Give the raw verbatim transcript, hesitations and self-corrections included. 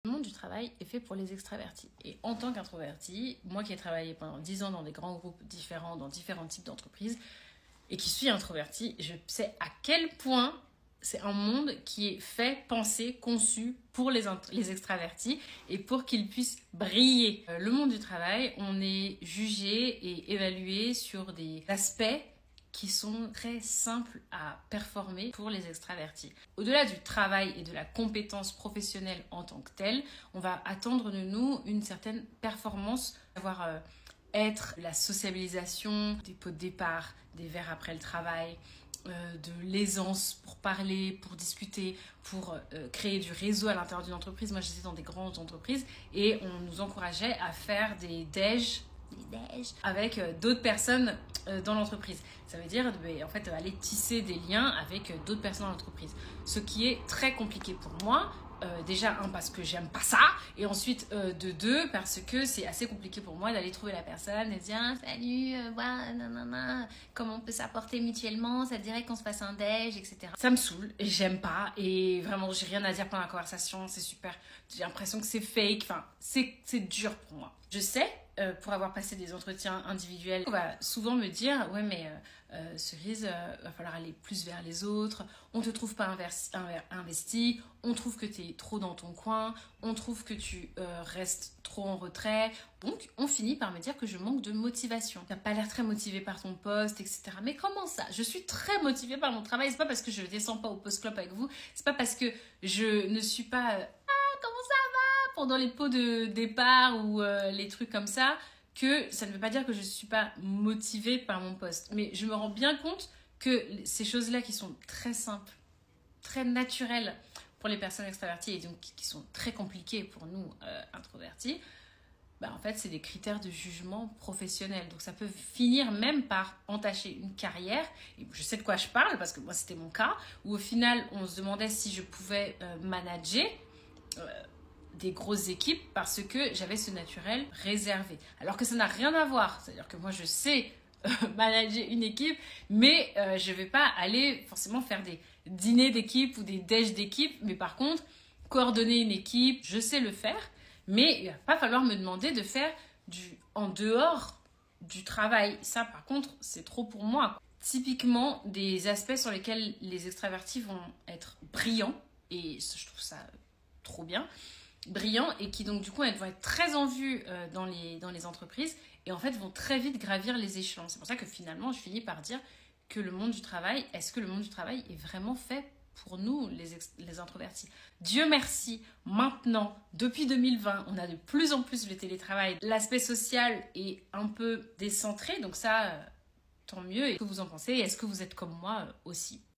Le monde du travail est fait pour les extravertis. Et en tant qu'introverti, moi qui ai travaillé pendant dix ans dans des grands groupes différents, dans différents types d'entreprises, et qui suis introverti, je sais à quel point c'est un monde qui est fait, pensé, conçu pour les, les extravertis et pour qu'ils puissent briller. Euh, le monde du travail, on est jugé et évalué sur des aspects qui sont très simples à performer pour les extravertis. Au-delà du travail et de la compétence professionnelle en tant que telle, on va attendre de nous une certaine performance, savoir euh, être la sociabilisation, des pots de départ, des verres après le travail, euh, de l'aisance pour parler, pour discuter, pour euh, créer du réseau à l'intérieur d'une entreprise. Moi, j'étais dans des grandes entreprises et on nous encourageait à faire des déj, des déj avec euh, d'autres personnes euh, dans l'entreprise. Ça veut dire bah, en fait aller tisser des liens avec euh, d'autres personnes dans l'entreprise. Ce qui est très compliqué pour moi. Euh, déjà, un, parce que j'aime pas ça, et ensuite, euh, de deux, parce que c'est assez compliqué pour moi d'aller trouver la personne et dire ah, salut, euh, ouais, nanana, comment on peut s'apporter mutuellement, ça te dirait qu'on se fasse un déj, et cetera. Ça me saoule, et j'aime pas, et vraiment, j'ai rien à dire pendant la conversation, c'est super. J'ai l'impression que c'est fake, enfin, c'est dur pour moi. Je sais, euh, pour avoir passé des entretiens individuels, on va souvent me dire ouais, mais euh, euh, Cerise, euh, va falloir aller plus vers les autres, on te trouve pas investi, on trouve que tu es trop dans ton coin, on trouve que tu euh, restes trop en retrait. Donc, on finit par me dire que je manque de motivation. Tu n'as pas l'air très motivé par ton poste, et cetera. Mais comment ça? Je suis très motivée par mon travail. C'est pas parce que je ne descends pas au post-club avec vous, c'est pas parce que je ne suis pas euh, ah, comment ça va pendant les pots de départ ou euh, les trucs comme ça, que ça ne veut pas dire que je ne suis pas motivée par mon poste. Mais je me rends bien compte que ces choses-là qui sont très simples, très naturelles pour les personnes extraverties et donc qui sont très compliquées pour nous euh, introvertis, bah en fait c'est des critères de jugement professionnel. Donc ça peut finir même par entacher une carrière. Et je sais de quoi je parle parce que moi c'était mon cas, où au final on se demandait si je pouvais euh, manager euh, des grosses équipes parce que j'avais ce naturel réservé. Alors que ça n'a rien à voir. C'est-à-dire que moi je sais euh, manager une équipe, mais euh, je ne vais pas aller forcément faire des dîners d'équipe ou des déj d'équipe. Mais par contre, coordonner une équipe, je sais le faire. Mais il ne va pas falloir me demander de faire du en dehors du travail. Ça, par contre, c'est trop pour moi. Typiquement, des aspects sur lesquels les extravertis vont être brillants, et je trouve ça trop bien, brillants, et qui donc du coup elles vont être très en vue euh, dans, les, dans les entreprises, et en fait vont très vite gravir les échelons. C'est pour ça que finalement, je finis par dire que le monde du travail, est-ce que le monde du travail est vraiment fait pour nous, les, les introvertis? Dieu merci, maintenant, depuis deux mille vingt, on a de plus en plus le télétravail. L'aspect social est un peu décentré, donc ça, euh, tant mieux. Et que vous en pensez? Est-ce que vous êtes comme moi euh, aussi?